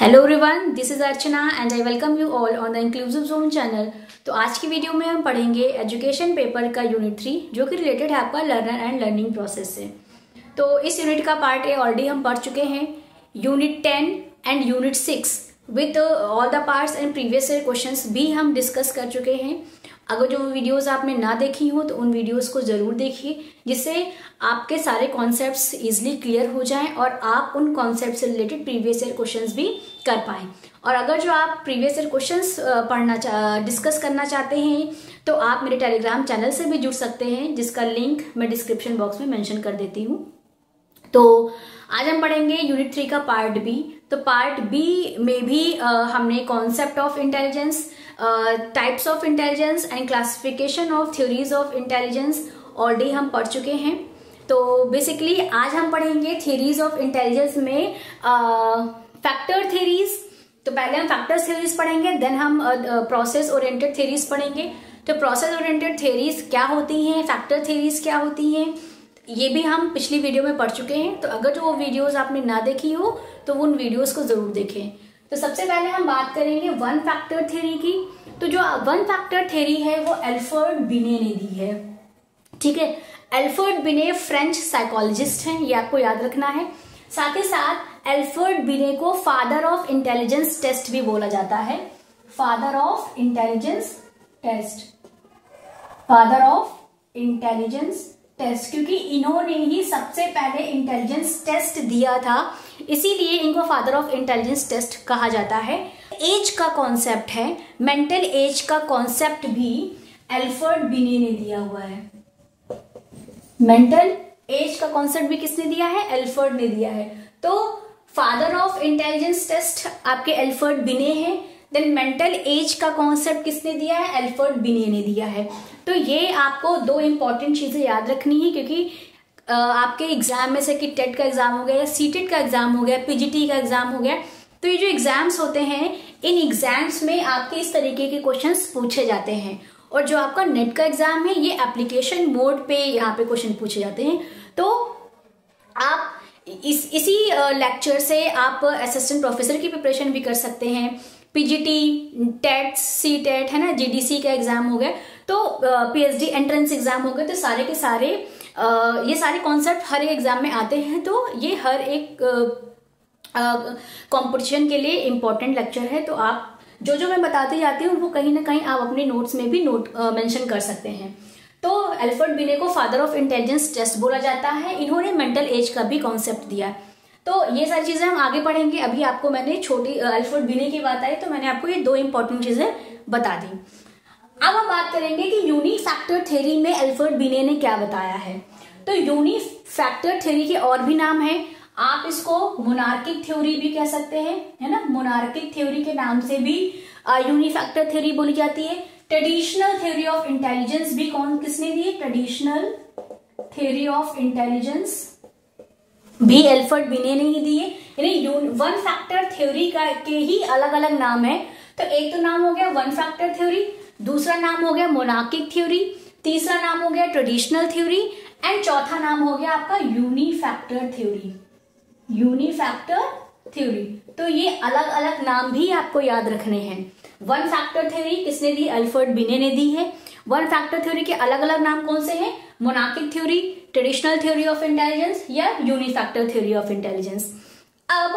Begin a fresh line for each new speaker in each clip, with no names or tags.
Hello everyone, this is Archana and I welcome you all on the inclusive zone channel. तो आज की video में हम पढ़ेंगे एजुकेशन पेपर का यूनिट 3 जो कि रिलेटेड है आपका लर्नर एंड लर्निंग प्रोसेस से। तो इस यूनिट का पार्ट ए ऑलरेडी हम पढ़ चुके हैं, unit 10 and unit 6 with all the parts and previous year questions भी हम डिस्कस कर चुके हैं। अगर जो वीडियोस आपने ना देखी हो तो उन वीडियोस को ज़रूर देखिए, जिससे आपके सारे कॉन्सेप्ट्स इजीली क्लियर हो जाएं और आप उन कॉन्सेप्ट से रिलेटेड प्रीवियस ईयर क्वेश्चंस भी कर पाएं। और अगर जो आप प्रीवियस ईयर क्वेश्चंस डिस्कस करना चाहते हैं तो आप मेरे टेलीग्राम चैनल से भी जुड़ सकते हैं, जिसका लिंक मैं डिस्क्रिप्शन बॉक्स में मेंशन कर देती हूँ। तो आज हम पढ़ेंगे यूनिट 3 का पार्ट बी। तो पार्ट बी में भी हमने concept of intelligence, types of intelligence and classification of theories of intelligence already हम पढ़ चुके हैं। तो बेसिकली आज हम पढ़ेंगे थ्योरीज ऑफ इंटेलिजेंस में फैक्टर थ्योरीज। तो पहले हम फैक्टर थ्योरीज पढ़ेंगे, देन हम प्रोसेस ओरिएंटेड थ्योरीज पढ़ेंगे। तो प्रोसेस ओरिएंटेड थ्योरीज क्या होती हैं, फैक्टर थ्योरीज क्या होती हैं, ये भी हम पिछली वीडियो में पढ़ चुके हैं। तो अगर जो वो वीडियोस आपने ना देखी हो तो उन वीडियोस को जरूर देखें। तो सबसे पहले हम बात करेंगे वन फैक्टर थ्योरी की। तो जो वन फैक्टर थ्योरी है वो एल्फ्रेड बिने ने दी है, ठीक है। एल्फ्रेड बिने फ्रेंच साइकोलॉजिस्ट हैं, ये आपको याद रखना है। साथ ही साथ एल्फ्रेड बिने को फादर ऑफ इंटेलिजेंस टेस्ट भी बोला जाता है, father of intelligence test, father of intelligence test, क्योंकि इन्होंने ही सबसे पहले इंटेलिजेंस टेस्ट दिया था, इसीलिए इनको फादर ऑफ इंटेलिजेंस टेस्ट कहा जाता है। एज का कॉन्सेप्ट है, मेंटल एज का कॉन्सेप्ट भी एल्फ्रेड बिने ने दिया हुआ है। मेंटल एज का कॉन्सेप्ट भी किसने दिया है? एल्फ्रेड ने दिया है। तो फादर ऑफ इंटेलिजेंस टेस्ट आपके एल्फ्रेड बिने हैं। देन मेंटल एज का कॉन्सेप्ट किसने दिया है? एल्फ्रेड बिने ने दिया है। तो ये आपको दो इंपॉर्टेंट चीजें याद रखनी है, क्योंकि आपके एग्जाम में से कि टेट का एग्जाम हो गया या सीटेट का एग्जाम हो गया, पीजीटी का एग्जाम हो गया, तो ये जो एग्जाम्स होते हैं इन एग्जाम्स में आपके इस तरीके के क्वेश्चंस पूछे जाते हैं। और जो आपका नेट का एग्जाम है ये एप्लीकेशन मोड पे यहाँ पे क्वेश्चन पूछे जाते हैं। तो आप इसी लेक्चर से आप असिस्टेंट प्रोफेसर की प्रिपरेशन भी कर सकते हैं। पीजीटी, टेट, सीटेट है ना, जीडीसी का एग्जाम हो गया, तो पीएचडी एंट्रेंस एग्जाम हो गए, तो सारे के सारे ये सारे कॉन्सेप्ट हर एक एग्जाम में आते हैं। तो ये हर एक कंपटीशन के लिए इम्पोर्टेंट लेक्चर है। तो आप जो जो मैं बताती जाती हूँ वो कहीं ना कहीं आप अपने नोट्स में भी मेंशन कर सकते हैं। तो एल्फ्रेड बिने को फादर ऑफ इंटेलिजेंस टेस्ट बोला जाता है, इन्होंने मेंटल एज का भी कॉन्सेप्ट दिया है। तो ये सारी चीजें हम आगे पढ़ेंगे। अभी आपको मैंने छोटी एल्फ्रेड बिने की बात आई तो मैंने आपको ये दो इंपॉर्टेंट चीजें बता दी। अब हम बात करेंगे कि यूनिक फैक्टर थ्योरी में एल्फ्रेड बिने ने क्या बताया है। तो यूनिक फैक्टर थ्योरी के और भी नाम है, आप इसको मोनार्किक थ्योरी भी कह सकते हैं, है ना। मोनार्किक थ्योरी के नाम से भी यूनिक फैक्टर थ्योरी बोली जाती है। ट्रेडिशनल थ्योरी ऑफ इंटेलिजेंस भी किसने दी है? ट्रेडिशनल थ्योरी ऑफ इंटेलिजेंस भी एल्फ्रेड बिने ने ही दी है। यानी वन फैक्टर थ्योरी के ही अलग अलग नाम है। तो एक तो नाम हो गया वन फैक्टर थ्योरी, दूसरा नाम हो गया मोनार्किक थ्योरी, तीसरा नाम हो गया ट्रेडिशनल थ्योरी एंड चौथा नाम हो गया आपका यूनिफैक्टर थ्योरी, यूनिफैक्टर थ्योरी। तो ये अलग अलग नाम भी आपको याद रखने हैं। वन फैक्टर थ्योरी किसने दी? एल्फ्रेड बिने ने दी है। वन फैक्टर थ्योरी के अलग अलग नाम कौन से हैं? Monarchic theory, traditional theory of intelligence या यूनिफैक्टर थ्योरी ऑफ इंटेलिजेंस। अब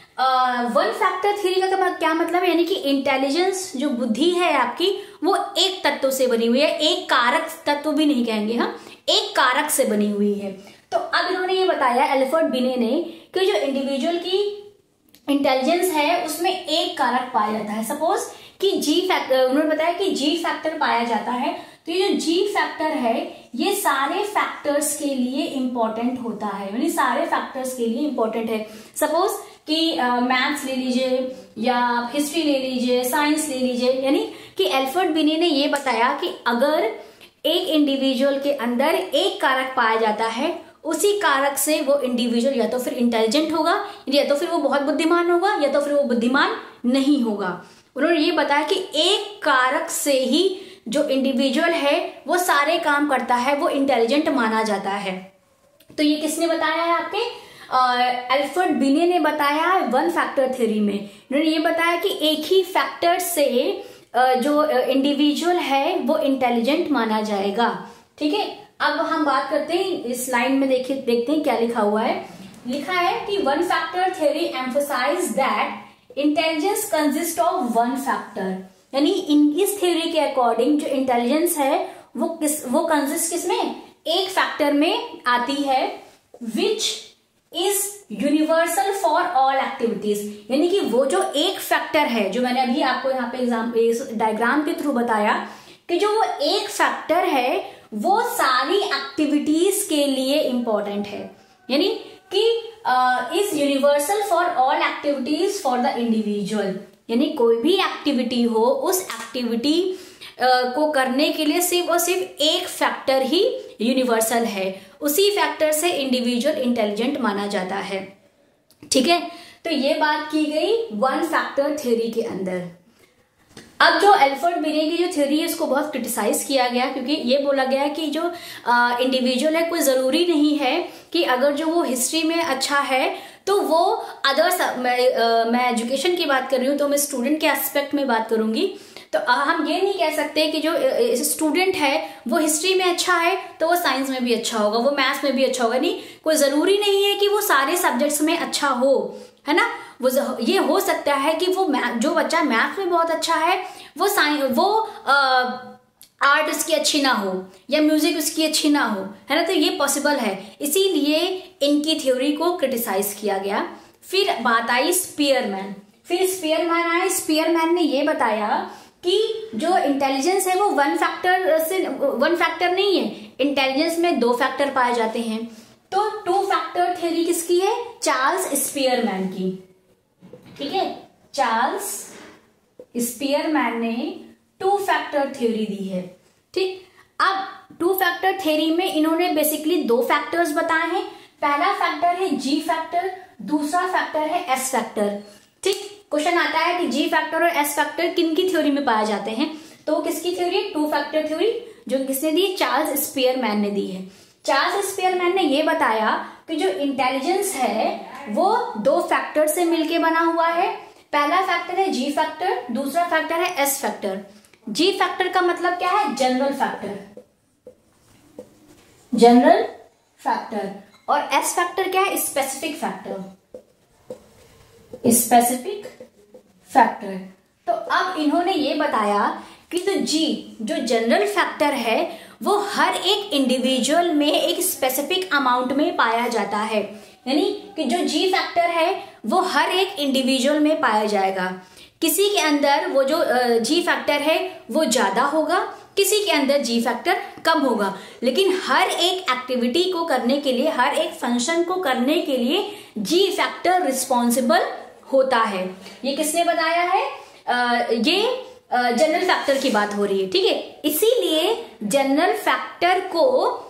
वन फैक्टर थ्योरी का क्या मतलब है? यानी कि इंटेलिजेंस जो बुद्धि है आपकी वो एक तत्व से बनी हुई है, एक कारक तत्व भी नहीं कहेंगे हम, एक कारक से बनी हुई है। तो अब इन्होंने ये बताया एल्फ्रेड बिने ने कि जो इंडिविजुअल की इंटेलिजेंस है उसमें एक कारक पाया जाता है। सपोज कि जी फैक्टर, उन्होंने बताया कि जी फैक्टर पाया जाता है। तो ये जो जी फैक्टर है ये सारे फैक्टर्स के लिए इंपॉर्टेंट होता है, यानी सारे फैक्टर्स के लिए इंपॉर्टेंट है। सपोज कि मैथ्स ले लीजिए या हिस्ट्री ले लीजिए, साइंस ले लीजिए, यानी कि एल्फ्रेड बिने ने ये बताया कि अगर एक इंडिविजुअल के अंदर एक कारक पाया जाता है, उसी कारक से वो इंडिविजुअल या तो फिर इंटेलिजेंट होगा, या तो फिर वो बहुत बुद्धिमान होगा, या तो फिर वो बुद्धिमान नहीं होगा। उन्होंने ये बताया कि एक कारक से ही जो इंडिविजुअल है वो सारे काम करता है, वो इंटेलिजेंट माना जाता है। तो ये किसने बताया है? आपके एल्फ्रेड बिने ने बताया वन फैक्टर थ्योरी में। इन्होंने ये बताया कि एक ही फैक्टर से जो इंडिविजुअल है वो इंटेलिजेंट माना जाएगा। ठीक है, अब हम बात करते हैं इस लाइन में, देखते हैं क्या लिखा हुआ है। लिखा है कि one factor theory emphasize that intelligence consist of one factor, यानी इस थ्योरी के अकॉर्डिंग जो इंटेलिजेंस है वो कंसिस्ट किसमें, एक फैक्टर में आती है, which is universal for all activities. यानी कि वो जो एक फैक्टर है, जो मैंने अभी आपको यहाँ पे डायग्राम के थ्रू बताया कि जो वो एक फैक्टर है वो सारी एक्टिविटीज के लिए इंपॉर्टेंट है, यानी कि is universal for all activities for the individual. यानी कोई भी एक्टिविटी हो, उस एक्टिविटी को करने के लिए सिर्फ और सिर्फ एक फैक्टर ही यूनिवर्सल है, उसी फैक्टर से इंडिविजुअल इंटेलिजेंट माना जाता है। ठीक है, तो ये बात की गई वन फैक्टर थ्योरी के अंदर। अब जो एल्फ्रेड बिने की जो थ्योरी है उसको बहुत क्रिटिसाइज किया गया, क्योंकि ये बोला गया कि जो इंडिविजुअल है कोई जरूरी नहीं है कि अगर जो वो हिस्ट्री में अच्छा है तो वो अदर्स, मैं एजुकेशन की बात कर रही हूँ तो मैं स्टूडेंट के एस्पेक्ट में बात करूंगी। तो हम ये नहीं कह सकते कि जो स्टूडेंट है वो हिस्ट्री में अच्छा है तो वो साइंस में भी अच्छा होगा, वो मैथ्स में भी अच्छा होगा। नहीं, कोई जरूरी नहीं है कि वो सारे सब्जेक्ट्स में अच्छा हो, है ना। वो ये हो सकता है कि वो जो बच्चा मैथ्स में बहुत अच्छा है वो आर्ट उसकी अच्छी ना हो या म्यूजिक उसकी अच्छी ना हो, है ना। तो ये पॉसिबल है, इसीलिए इनकी थ्योरी को क्रिटिसाइज किया गया। फिर बात आई स्पीयरमैन। फिर स्पीयरमैन आए। स्पीयरमैन ने ये बताया कि जो इंटेलिजेंस है वो वन फैक्टर नहीं है, इंटेलिजेंस में दो फैक्टर पाए जाते हैं। तो टू फैक्टर थ्योरी किसकी है, चार्ल्स स्पीयरमैन की। ठीक है, चार्ल्स स्पीयरमैन ने टू फैक्टर थ्योरी दी है। ठीक, अब टू फैक्टर थ्योरी में इन्होंने बेसिकली दो फैक्टर्स बताए हैं। पहला फैक्टर है जी फैक्टर, दूसरा फैक्टर है एस फैक्टर। ठीक, क्वेश्चन आता है कि जी फैक्टर और एस फैक्टर किन की थ्योरी में पाए जाते हैं, तो किसकी थ्योरी, टू फैक्टर थ्योरी, जो किसने दी, चार्ल्स स्पीयरमैन ने दी है। चार्ल्स स्पीयरमैन ने यह बताया कि जो इंटेलिजेंस है वो दो फैक्टर से मिलके बना हुआ है। पहला फैक्टर है जी फैक्टर, दूसरा फैक्टर है एस फैक्टर। जी फैक्टर का मतलब क्या है, जनरल फैक्टर, जनरल फैक्टर, और एस फैक्टर क्या है, स्पेसिफिक फैक्टर, स्पेसिफिक फैक्टर। तो अब इन्होंने ये बताया कि तो जी जो जनरल फैक्टर है वो हर एक इंडिविजुअल में एक स्पेसिफिक अमाउंट में पाया जाता है, यानी कि जो जी फैक्टर है वो हर एक इंडिविजुअल में पाया जाएगा। किसी के अंदर वो जो जी फैक्टर है वो ज्यादा होगा, किसी के अंदर जी फैक्टर कम होगा, लेकिन हर एक एक्टिविटी को करने के लिए, हर एक फंक्शन को करने के लिए जी फैक्टर रिस्पॉन्सिबल होता है। ये किसने बताया है, ये जनरल फैक्टर की बात हो रही है। ठीक है, इसीलिए जनरल फैक्टर को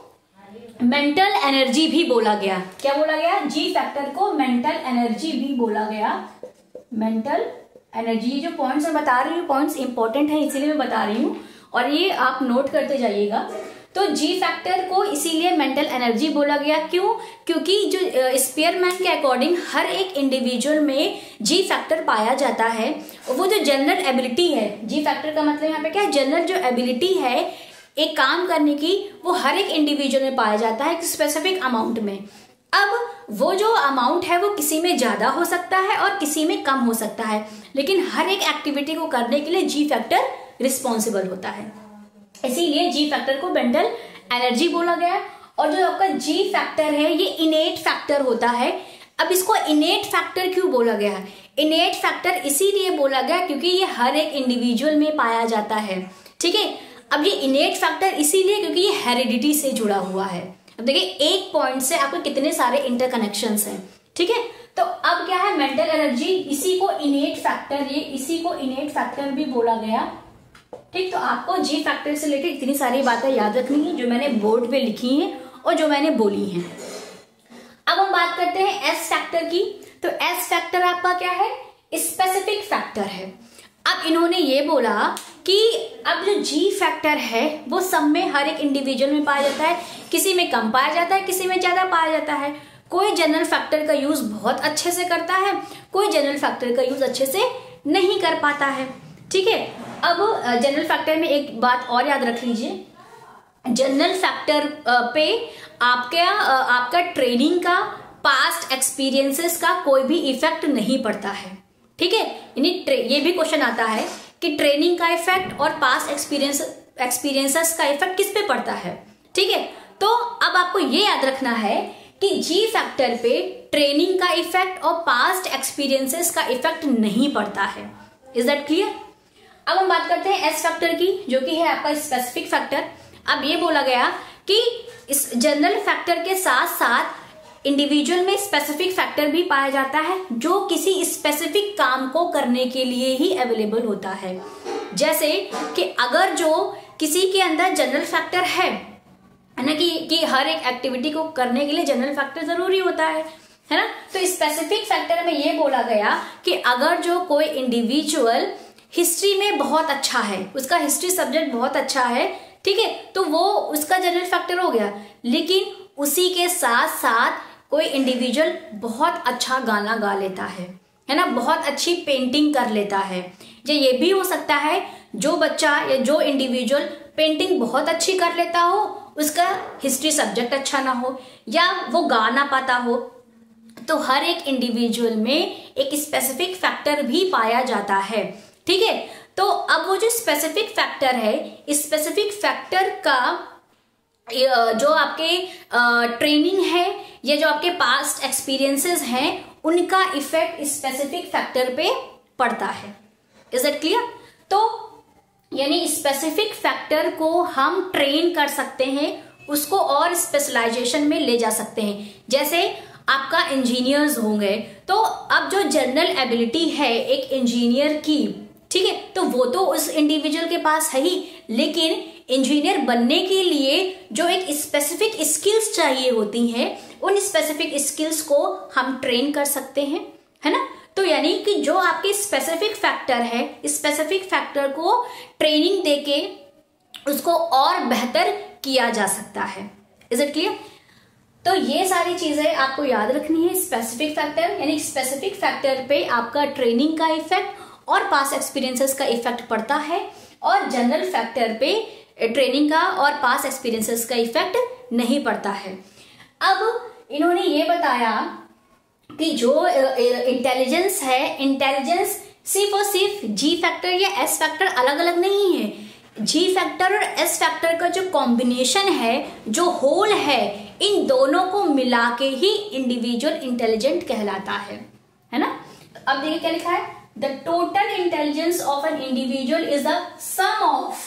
मेंटल एनर्जी भी बोला गया। क्या बोला गया, जी फैक्टर को मेंटल एनर्जी भी बोला गया। मेंटल एनर्जी, ये जो पॉइंट्स मैं बता रही हूँ पॉइंट्स इंपॉर्टेंट है इसीलिए मैं बता रही हूँ और ये आप नोट करते जाइएगा। तो जी फैक्टर को इसीलिए मेंटल एनर्जी बोला गया, क्यों, क्योंकि जो स्पीयरमैन के अकॉर्डिंग हर एक इंडिविजुअल में जी फैक्टर पाया जाता है। वो जो जनरल एबिलिटी है, जी फैक्टर का मतलब यहाँ पे क्या है, जनरल जो एबिलिटी है एक काम करने की, वो हर एक इंडिविजुअल में पाया जाता है एक स्पेसिफिक अमाउंट में। अब वो जो अमाउंट है वो किसी में ज्यादा हो सकता है और किसी में कम हो सकता है, लेकिन हर एक एक्टिविटी को करने के लिए जी फैक्टर रिस्पॉन्सिबल होता है, इसीलिए जी फैक्टर को मेंटल एनर्जी बोला गया। और जो आपका जी फैक्टर है ये इनेट फैक्टर होता है। अब इसको इनेट फैक्टर क्यों बोला गया है, इनेट फैक्टर इसीलिए बोला गया क्योंकि ये हर एक इंडिविजुअल में पाया जाता है। ठीक है, अब ये इनेट फैक्टर इसीलिए क्योंकि ये हेरिडिटी से जुड़ा हुआ है। अब देखिए एक पॉइंट से आपको कितने सारे इंटरकनेक्शंस हैं। ठीक है, तो अब क्या है, मेंटल एनर्जी, इसी को इनेट फैक्टर, ये इसी को इनेट फैक्टर भी बोला गया। ठीक, तो आपको जी फैक्टर से लेकर इतनी सारी बातें याद रखनी है जो मैंने बोर्ड पे लिखी हैं और जो मैंने बोली हैं। अब हम बात करते हैं एस फैक्टर की। तो एस फैक्टर आपका क्या है, स्पेसिफिक फैक्टर है। अब इन्होंने ये बोला कि अब जो जी फैक्टर है वो सब में हर एक इंडिविजुअल में पाया जाता है, किसी में कम पाया जाता है, किसी में ज्यादा पाया जाता है। कोई जनरल फैक्टर का यूज बहुत अच्छे से करता है, कोई जनरल फैक्टर का यूज अच्छे से नहीं कर पाता है। ठीक है, अब जनरल फैक्टर में एक बात और याद रख लीजिए, जनरल फैक्टर पे आपका ट्रेनिंग का, पास्ट एक्सपीरियंसेस का कोई भी इफेक्ट नहीं पड़ता है। ठीक है, यानी ये भी क्वेश्चन आता है कि ट्रेनिंग का इफेक्ट और पास्ट एक्सपीरियंसेस का इफेक्ट किस पे पड़ता है। ठीक है, तो अब आपको ये याद रखना है कि जी फैक्टर पे ट्रेनिंग का इफेक्ट और पास्ट एक्सपीरियंसेस का इफेक्ट नहीं पड़ता है। Is that clear? अब हम बात करते हैं एस फैक्टर की, जो कि है आपका स्पेसिफिक फैक्टर। अब ये बोला गया कि इस जनरल फैक्टर के साथ साथ इंडिविजुअल में स्पेसिफिक फैक्टर भी पाया जाता है, जो किसी स्पेसिफिक काम को करने के लिए ही अवेलेबल होता है। जैसे कि अगर जो किसी के अंदर जनरल फैक्टर है ना, कि हर एक एक्टिविटी को करने के लिए जनरल फैक्टर जरूरी होता है ना, तो स्पेसिफिक फैक्टर में ये बोला गया कि अगर जो कोई इंडिविजुअल हिस्ट्री में बहुत अच्छा है, उसका हिस्ट्री सब्जेक्ट बहुत अच्छा है, ठीक है, तो वो उसका जनरल फैक्टर हो गया। लेकिन उसी के साथ साथ कोई इंडिविजुअल बहुत अच्छा गाना गा लेता है ना, बहुत अच्छी पेंटिंग कर लेता है, या ये भी हो सकता है जो बच्चा या जो इंडिविजुअल पेंटिंग बहुत अच्छी कर लेता हो, उसका हिस्ट्री सब्जेक्ट अच्छा ना हो या वो गा ना पाता हो। तो हर एक इंडिविजुअल में एक स्पेसिफिक फैक्टर भी पाया जाता है। ठीक है, तो अब वो जो स्पेसिफिक फैक्टर है, स्पेसिफिक फैक्टर का जो आपके ट्रेनिंग है या जो आपके पास्ट एक्सपीरियंसेस हैं, उनका इफेक्ट स्पेसिफिक फैक्टर पे पड़ता है। Is it clear? तो यानी स्पेसिफिक फैक्टर को हम ट्रेन कर सकते हैं, उसको और स्पेशलाइजेशन में ले जा सकते हैं। जैसे आपका इंजीनियर्स होंगे, तो अब जो जनरल एबिलिटी है एक इंजीनियर की, ठीक है, तो वो तो उस इंडिविजुअल के पास है ही, लेकिन इंजीनियर बनने के लिए जो एक स्पेसिफिक स्किल्स चाहिए होती हैं, उन स्पेसिफिक स्किल्स को हम ट्रेन कर सकते हैं, है ना। तो यानी कि जो आपके स्पेसिफिक फैक्टर है, स्पेसिफिक फैक्टर को ट्रेनिंग देके उसको और बेहतर किया जा सकता है। Is it clear? तो ये सारी चीजें आपको याद रखनी है। स्पेसिफिक फैक्टर यानी स्पेसिफिक फैक्टर पे आपका ट्रेनिंग का इफेक्ट और पास्ट एक्सपीरियंसेस का इफेक्ट पड़ता है, और जनरल फैक्टर पे ट्रेनिंग का और पास्ट एक्सपीरियंसेस का इफेक्ट नहीं पड़ता है। अब इन्होंने ये बताया कि जो इंटेलिजेंस है, इंटेलिजेंस सिर्फ और सिर्फ जी फैक्टर या एस फैक्टर अलग अलग नहीं है। जी फैक्टर और एस फैक्टर का जो कॉम्बिनेशन है, जो होल है, इन दोनों को मिला के ही इंडिविजुअल इंटेलिजेंट कहलाता है ना। अब देखिए क्या लिखा है, the total intelligence of an individual is the sum of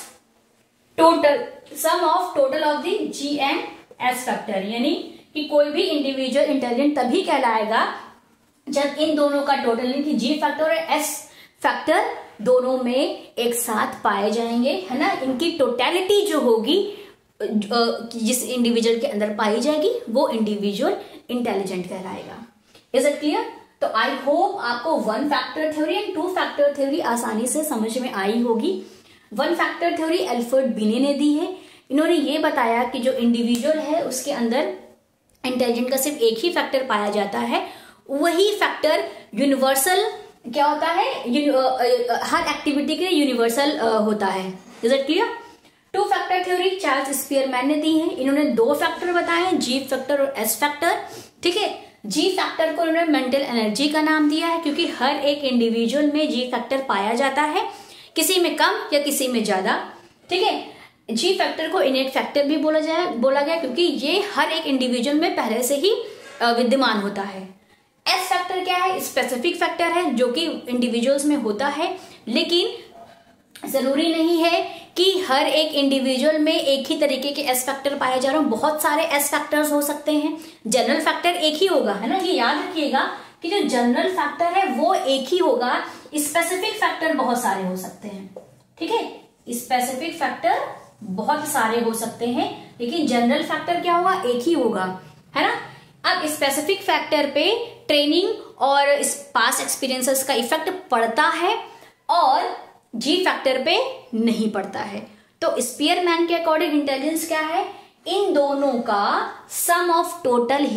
total of the G and S factor. यानी कि कोई भी इंडिविजुअल इंटेलिजेंट तभी कहलाएगा जब इन दोनों का टोटल, यानी कि जी फैक्टर और एस फैक्टर दोनों में एक साथ पाए जाएंगे, है ना। इनकी टोटलिटी जो होगी, जिस इंडिविजुअल के अंदर पाई जाएगी, वो इंडिविजुअल इंटेलिजेंट कहलाएगा। Is it clear? तो आई होप आपको one factor theory and two factor theory आसानी से समझ में आई होगी। One factor theory Alfred Binet ने दी है। इन्होंने ये बताया कि जो इंडिविजुअल है उसके अंदर इंटेलिजेंट का सिर्फ एक ही फैक्टर पाया जाता है, वही फैक्टर यूनिवर्सल क्या होता है, हर एक्टिविटी के लिए यूनिवर्सल होता है। Is it clear? Two factor theory Charles Spearman ने दी है। इन्होंने दो फैक्टर बताए हैं, जी फैक्टर और एस फैक्टर। ठीक है, जी फैक्टर को इन्होंने मेंटल एनर्जी का नाम दिया है, क्योंकि हर एक इंडिविजुअल में जी फैक्टर पाया जाता है, किसी में कम या किसी में ज्यादा। ठीक है, जी फैक्टर को इनेट फैक्टर भी बोला गया, क्योंकि ये हर एक इंडिविजुअल में पहले से ही विद्यमान होता है। एस फैक्टर क्या है? स्पेसिफिक फैक्टर है, जो कि इंडिविजुअल्स में होता है, लेकिन जरूरी नहीं है कि हर एक इंडिविजुअल में एक ही तरीके के एस फैक्टर पाए जा रहे हो। बहुत सारे एस फैक्टर्स हो सकते हैं। जनरल फैक्टर एक ही होगा, है ना। ये याद रखिएगा कि जो जनरल फैक्टर है वो एक ही होगा, स्पेसिफिक फैक्टर बहुत सारे हो सकते हैं। ठीक है, स्पेसिफिक फैक्टर बहुत सारे हो सकते हैं, लेकिन जनरल फैक्टर क्या होगा? एक ही होगा, है ना। अब स्पेसिफिक फैक्टर पे ट्रेनिंग और पास्ट एक्सपीरियंसेस का इफेक्ट पड़ता है, और जी फैक्टर पे नहीं पड़ता है। तो स्पीयरमैन के अकॉर्डिंग इंटेलिजेंस क्या है? इन दोनों का सम ऑफ टोटल ही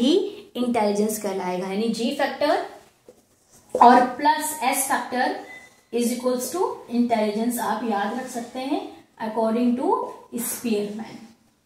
इंटेलिजेंस कहलाएगा। यानी जी फैक्टर और plus S factor is equals to intelligence, आप याद रख सकते हैं अकॉर्डिंग टू स्पीयरमैन।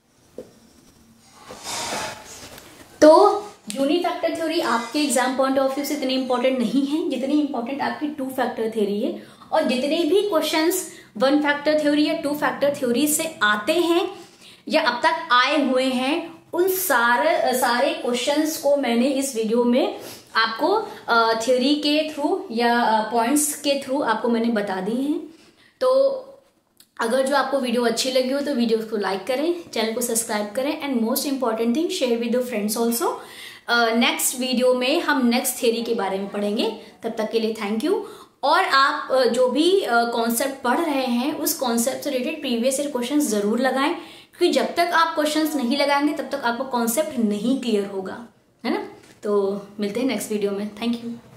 तो यूनिफैक्टर थ्योरी आपके एग्जाम पॉइंट ऑफ व्यू से इतनी इंपॉर्टेंट नहीं है जितनी इंपॉर्टेंट आपकी टू फैक्टर थ्योरी है। और जितने भी क्वेश्चंस वन फैक्टर थ्योरी या टू फैक्टर थ्योरी से आते हैं या अब तक आए हुए हैं, उन सारे क्वेश्चंस को मैंने इस वीडियो में आपको थ्योरी के थ्रू या पॉइंट्स के थ्रू आपको मैंने बता दी हैं। तो अगर जो आपको वीडियो अच्छी लगी हो तो वीडियो को लाइक करें, चैनल को सब्सक्राइब करें and most important thing share with your friends also. Next video में हम नेक्स्ट थ्योरी के बारे में पढ़ेंगे। तब तक के लिए थैंक यू। और आप जो भी कॉन्सेप्ट पढ़ रहे हैं उस कॉन्सेप्ट से रिलेटेड प्रीवियस ईयर क्वेश्चन जरूर लगाएं, क्योंकि जब तक आप क्वेश्चंस नहीं लगाएंगे तब तक आपको कॉन्सेप्ट नहीं क्लियर होगा, है ना। तो मिलते हैं नेक्स्ट वीडियो में। Thank you.